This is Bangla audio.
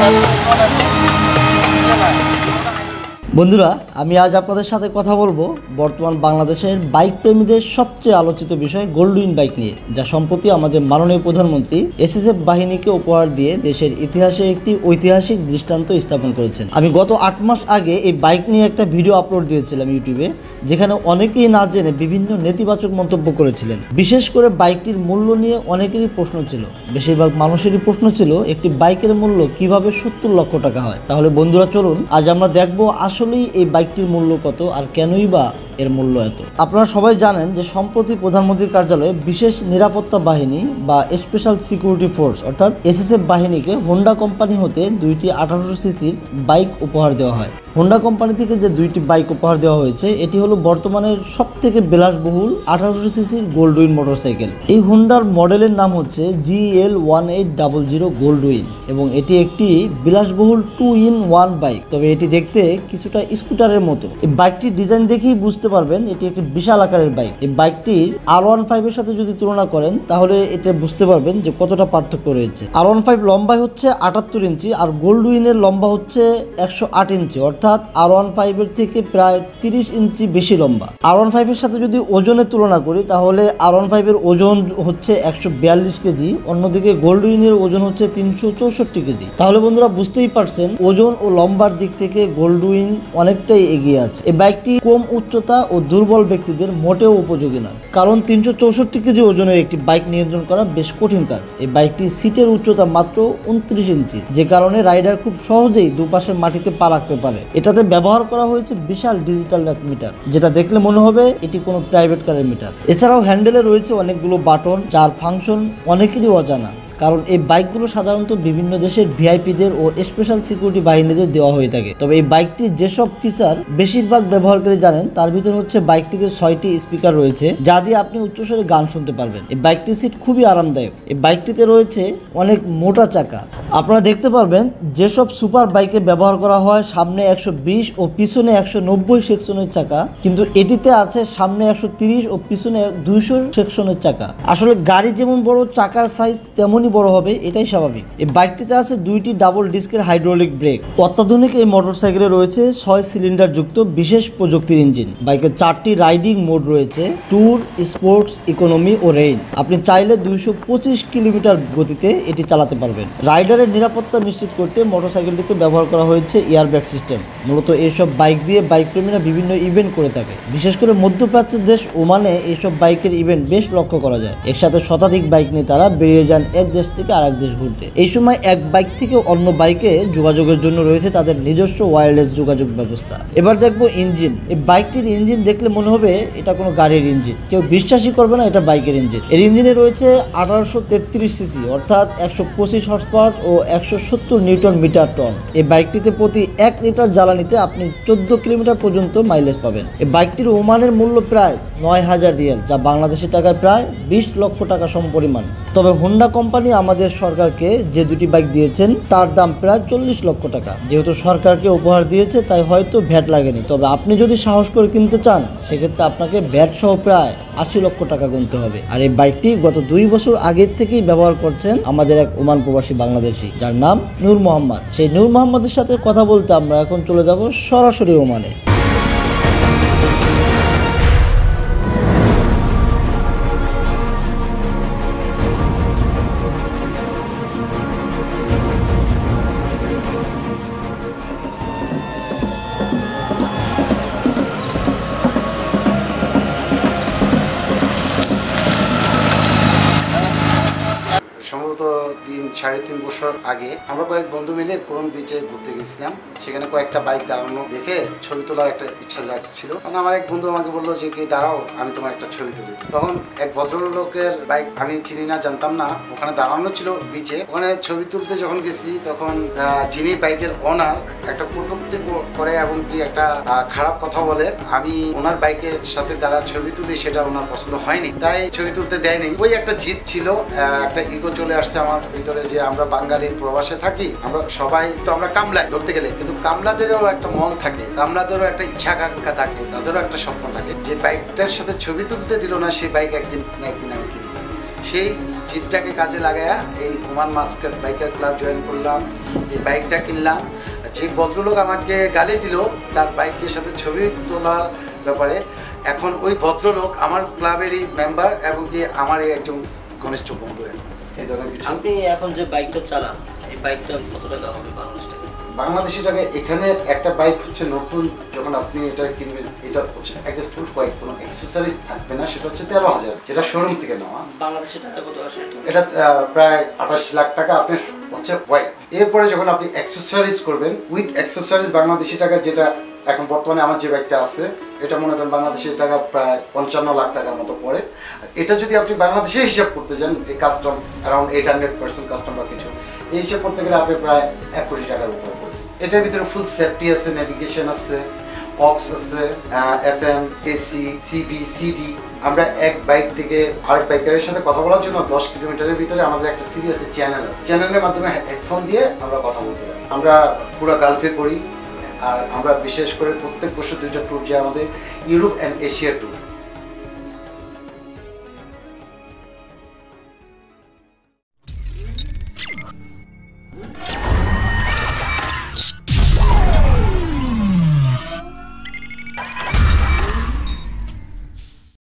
বন্ধুরা, আমি আজ আপনাদের সাথে কথা বলবো বর্তমান বাংলাদেশের বাইক প্রেমীদের সবচেয়ে আলোচিত বিষয় গোল্ডউইং বাইক নিয়ে, যা সম্প্রতি আমাদের মাননীয় প্রধানমন্ত্রী এসএসএফ বাহিনীকে উপহার দিয়ে দেশের ইতিহাসে একটি ঐতিহাসিক দৃষ্টান্ত স্থাপন করেছেন। আমি গত 8 মাস আগে এই বাইক নিয়ে একটা ভিডিও আপলোড দিয়েছিলাম ইউটিউবে, যেখানে অনেকেই না জেনে বিভিন্ন নেতিবাচক মন্তব্য করেছিলেন। বিশেষ করে বাইকটির মূল্য নিয়ে অনেকেরই প্রশ্ন ছিল। বেশিরভাগ মানুষেরই প্রশ্ন ছিল একটি বাইকের মূল্য কিভাবে 70 লক্ষ টাকা হয়। তাহলে বন্ধুরা চলুন আজ আমরা দেখবো আসলেই এই বাইকটির মূল্য কত আর কেনই বা এর মূল্য এত। আপনারা সবাই জানেন যে সম্প্রতি প্রধানমন্ত্রীর কার্যালয়ে বিশেষ নিরাপত্তা বাহিনী বা স্পেশাল সিকিউরিটি ফোর্স অর্থাৎ এসএসএফ বাহিনীকে হোন্ডা কোম্পানি হতে 2টি 1800 সিসির বাইক উপহার দেওয়া হয়। হোন্ডা কোম্পানি থেকে যে 2টি বাইক উপহার দেওয়া হয়েছে এটি হলো বর্তমানের সবথেকে বিলাসবহুল 1800 সিসির গোল্ডউইং মোটরসাইকেল। এই হোন্ডার মডেলের নাম হচ্ছে GL-1800 গোল্ডউইং এবং এটি একটি বিলাসবহুল 2-in-1 বাইক। তবে এটি দেখতে কিছুটা স্কুটারের মতো। এই বাইকটির ডিজাইন দেখেই বুঝতে পারবেন এটি একটি বিশাল আকারের বাইক। এই বাইকটির R15 এর সাথে যদি তুলনা করেন তাহলে এটা বুঝতে পারবেন যে কতটা পার্থক্য রয়েছে। R15 লম্বায় হচ্ছে 78 ইঞ্চি আর গোল্ডউইং এর লম্বা হচ্ছে 108 ইঞ্চি, অর্থাৎ R15 এর থেকে প্রায় 30 ইঞ্চি বেশি লম্বা। R15 এর সাথে যদি ওজনের তুলনা করি তাহলে R15 এর ওজন হচ্ছে 142 কেজি, অন্যদিকে গোল্ডউইং এর ওজন হচ্ছে 364 কেজি। তাহলে বন্ধুরা বুঝতেই পারছেন ওজন ও লম্বার দিক থেকে গোল্ডউইং অনেকটাই এগিয়ে আছে। এই বাইকটি কম উচ্চতা ও দুর্বল ব্যক্তিদের মোটেও উপযোগী নয়, কারণ 364 কেজি ওজনের একটি বাইক নিয়ন্ত্রণ করা বেশ কঠিন কাজ। এই বাইকটির সিটের উচ্চতা মাত্র 29 ইঞ্চি, যে কারণে রাইডার খুব সহজেই দুপাশের মাটিতে পা রাখতে পারে। এটাতে ব্যবহার করা হয়েছে বিশাল ডিজিটাল মিটার, যেটা দেখলে মনে হবে এটি কোনো প্রাইভেট কারের মিটার। এছাড়াও হ্যান্ডেলে রয়েছে অনেকগুলো বাটন, যার ফাংশন অনেকেরই অজানা, কারণ এই বাইকগুলো সাধারণত বিভিন্ন দেশের ভিআইপিদের ও স্পেশাল সিকিউরিটি বাহিনীদের দেওয়া হয়ে থাকে। তবে এই বাইকটির যেসব ফিচার বেশিরভাগ ব্যবহারকারী জানেন তার ভিতর হচ্ছে বাইকটিতে 6টি স্পিকার রয়েছে, যা দিয়ে আপনি উচ্চস্বরে গান শুনতে পারবেন। এই বাইকটির সিট খুবই আরামদায়ক। এই বাইকটিতে রয়েছে অনেক মোটা চাকা। আপনারা দেখতে পারবেন যেসব সুপার বাইকে ব্যবহার করা হয় সামনে 120 ও পিছনে 190 সেকশনের চাকা, কিন্তু এটিতে আছে সামনে 130 ও পিছনে 200 সেকশনের চাকা। আসলে গাড়ি যেমন বড়, চাকার সাইজ তেমনই বড় হবে, এটাই স্বাভাবিক। এই বাইকটিতে আছে 2টি ডাবল ডিস্কের হাইড্রোলিক ব্রেক। অত্যাধুনিক এই মোটরসাইকেলে রয়েছে 6 সিলিন্ডার যুক্ত বিশেষ প্রযুক্তির ইঞ্জিন। বাইকের 4টি রাইডিং মোড রয়েছে: ট্যুর, স্পোর্টস, ইকোনমি ও রেইন। আপনি চাইলে 225 কিলোমিটার গতিতে এটি চালাতে পারবেন। রাইডারের নিরাপত্তা নিশ্চিত করতে মোটরসাইকেলটিতে ব্যবহার করা হয়েছে এয়ারব্যাগ সিস্টেম। মূলত এইসব বাইক দিয়ে বাইক প্রেমীরা বিভিন্ন ইভেন্ট করে থাকে। বিশেষ করে মধ্যপ্রাচ্যের দেশ ওমানে এইসব বাইকের ইভেন্ট বেশ লক্ষ্য করা যায়। একসাথে শতাধিক বাইক নিয়ে তারা বেরিয়ে যান এক দেশ থেকে আরেক দেশ ঘুরতে। এই সময় এক বাইক থেকে অন্য বাইকে যোগাযোগের জন্য রয়েছে তাদের নিজস্ব ওয়্যারলেস যোগাযোগ ব্যবস্থা। এবার দেখবো ইঞ্জিন। এই বাইকটির ইঞ্জিন দেখলে মনে হবে এটা কোনো গাড়ির ইঞ্জিন, কেউ বিশ্বাসই করবে না এটা বাইকের ইঞ্জিন। এর ইঞ্জিনে রয়েছে 1833 সিসি অর্থাৎ 125 হর্স পাওয়ার ও 170 নিউটন মিটার টন। এই বাইকটিতে প্রতি 1 লিটার জ্বালানিতে আপনি 14 কিলোমিটার পর্যন্ত মাইলেজ পাবেন। এই বাইকটির ওমানের মূল্য প্রায় 9000 রিয়াল, যা বাংলাদেশের টাকায় প্রায় 20 লক্ষ টাকা সমপরিমাণ। তবে হোন্ডা কোম্পানি আমাদের সরকারকে যে 2টি বাইক দিয়েছেন তার দাম প্রায় 40 লক্ষ টাকা। যেহেতু সরকারকে উপহার দিয়েছে তাই হয়তো ভ্যাট লাগেনি। তবে আপনি যদি সাহস করে কিনতে চান সেক্ষেত্রে আপনাকে ভ্যাট সহ প্রায় 80 লক্ষ টাকা গুনতে হবে। আর এই বাইকটি গত 2 বছর আগের থেকেই ব্যবহার করছেন আমাদের এক ওমান প্রবাসী বাংলাদেশি, যার নাম নূর মোহাম্মদ। সেই নূর মোহাম্মদের সাথে কথা বলতে আমরা এখন চলে যাব সরাসরি ওমানে। সম্ভবত 3-3.5 বছর আগে আমরা কয়েক বন্ধু মিলে কোন বিচে ঘুরতে গেছিলাম। সেখানে কয়েকটা বাইক দাঁড়ানো দেখে ছবি তোলার একটা ইচ্ছা জাগছিল। তখন আমার এক বন্ধু আমাকে বললো যে কি দাঁড়াও, আমি তোমার একটা ছবি তুলি। তখন এক ভদ্রলোকের বাইক, আমি চিনি না, জানতাম না, ওখানে দাঁড়ানো ছিল বিচে। ওখানে ছবি তুলতে যখন গেছি তখন যিনি বাইকের ওনার একটা কটূক্তি করে এবং কি একটা খারাপ কথা বলে। আমি ওনার বাইকের সাথে যারা ছবি তুলি সেটা ওনার পছন্দ হয়নি, তাই ছবি তুলতে দেয়নি। ওই একটা জিদ ছিল, একটা ইগো চলে আসছে আমার ভিতরে যে আমরা বাঙালি প্রবাসে থাকি, আমরা সবাই তো আমরা কামলাই ধরতে গেলে, কিন্তু কামলাদেরও একটা মন থাকে, কামলাদেরও একটা ইচ্ছা আকাঙ্ক্ষা থাকে, তাদেরও একটা স্বপ্ন থাকে। যে বাইকটার সাথে ছবি তুলতে দিল না সেই বাইক একদিন না একদিন আমি কিনবো। সেই জিতটাকে কাজে লাগায়া এই হুমান মাস্কাট বাইকার ক্লাব জয়েন করলাম, এই বাইকটা কিনলাম। যে ভদ্রলোক আমাকে গালি দিল তার বাইকের সাথে ছবি তোলার ব্যাপারে, এখন ওই ভদ্রলোক আমার ক্লাবেরই মেম্বার এবং কি আমারই একজন ঘনিষ্ঠ বন্ধু। এই ধরনের কিছু। আপনি এখন যে বাইকটা চালান, এই বাইকটা কত টাকা হবে বাংলাদেশি টাকা? এখানে একটা বাইক হচ্ছে নতুন, যখন আপনি এটা কিনবেন, এটা হচ্ছে একদম ফুল হোয়াইট, কোনো অ্যাক্সেসরিজ থাকবে না, সেটা হচ্ছে 13,000, যেটা শোরুম থেকে নেওয়া। বাংলাদেশি টাকা কত আসে এটা? প্রায় 28 লাখ টাকা আপনার হচ্ছে হোয়াইট। এরপরে যখন আপনি অ্যাক্সেসরিজ করবেন উইথ অ্যাক্সেসরিজ, বাংলাদেশি টাকা যেটা এখন বর্তমানে আমার যে বাইকটা আছে, এটা মনে করেন বাংলাদেশের টাকা প্রায় 55 লাখ টাকার মতো পড়ে। এটা যদি আপনি বাংলাদেশে হিসাব করতে যান, যে কাস্টম অ্যারাউন্ড 800% কাস্টম বা কিছু, এই হিসাব করতে গেলে আপনি প্রায় 1 কোটি টাকার উপর পড়ে। এটার ভিতরে ফুল সেফটি আছে, নেভিগেশন আছে, অক্স আছে, FM, AC, CB, CD। আমরা এক বাইক থেকে আরেক বাইকারের সাথে কথা বলার জন্য 10 কিলোমিটারের ভিতরে আমাদের একটা CB আছে, চ্যানেল আছে। চ্যানেলের মাধ্যমে হেডফোন দিয়ে আমরা কথা বলতে পারি। আমরা পুরো গালফে করি, আর আমরা বিশেষ করে প্রত্যেক বছর 2টা ট্যুর যায় আমাদের, ইউরোপ অ্যান্ড এশিয়া ট্যুর।